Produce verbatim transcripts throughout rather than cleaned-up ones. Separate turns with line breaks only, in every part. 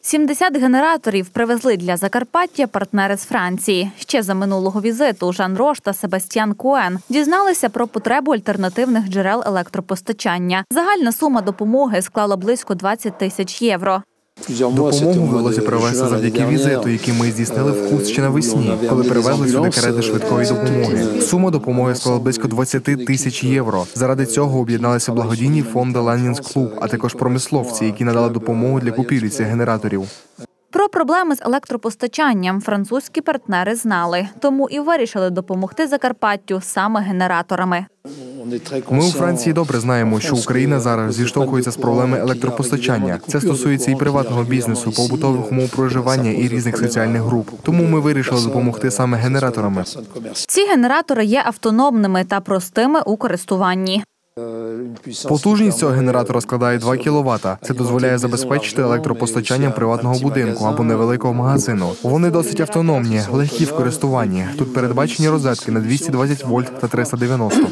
сімдесят генераторів привезли для Закарпаття партнери з Франції. Ще за минулого візиту Жан Рош та Себастьян Коен дізналися про потребу альтернативних джерел електропостачання. Загальна сума допомоги склала близько двадцять тисяч євро.
Допомогу вдалося привезти завдяки візиту, який ми здійснили в Хуст ще навесні, коли перевезли сюди карети швидкої допомоги. Сума допомоги склала близько двадцять тисяч євро. Заради цього об'єдналися благодійні фонди «Ланінс Клуб», а також промисловці, які надали допомогу для купівлі цих генераторів.
Про проблеми з електропостачанням французькі партнери знали, тому і вирішили допомогти Закарпаттю саме генераторами.
Ми у Франції добре знаємо, що Україна зараз зіштовхується з проблемами електропостачання. Це стосується і приватного бізнесу, побутових умов проживання і різних соціальних груп. Тому ми вирішили допомогти саме генераторами.
Ці генератори є автономними та простими у користуванні.
Потужність цього генератора складає два кіловата. Це дозволяє забезпечити електропостачання приватного будинку або невеликого магазину. Вони досить автономні, легкі в користуванні. Тут передбачені розетки на двісті двадцять вольт та триста дев'яносто.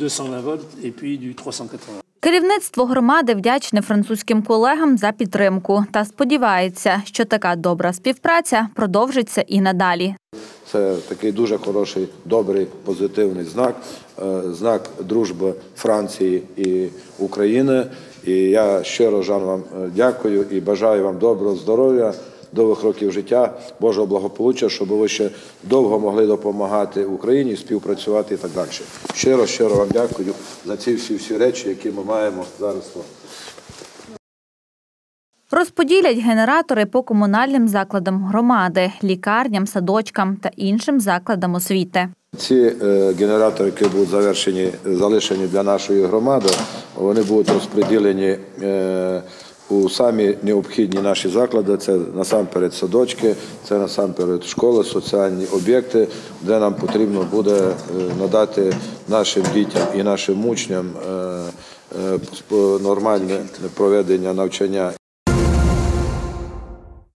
Керівництво громади вдячне французьким колегам за підтримку та сподівається, що така добра співпраця продовжиться і надалі.
Це такий дуже хороший, добрий, позитивний знак, знак дружби Франції і України. І я щиро, Жан, вам дякую і бажаю вам доброго здоров'я, довгих років життя, Божого благополуччя, щоб ви ще довго могли допомагати Україні, співпрацювати і так далі. Щиро, щиро вам дякую за ці всі-всі речі, які ми маємо зараз.
Розподілять генератори по комунальним закладам громади, лікарням, садочкам та іншим закладам освіти.
Ці генератори, які будуть завершені, залишені для нашої громади, вони будуть розподілені у самі необхідні наші заклади. Це насамперед садочки, це насамперед школи, соціальні об'єкти, де нам потрібно буде надати нашим дітям і нашим учням нормальне проведення навчання.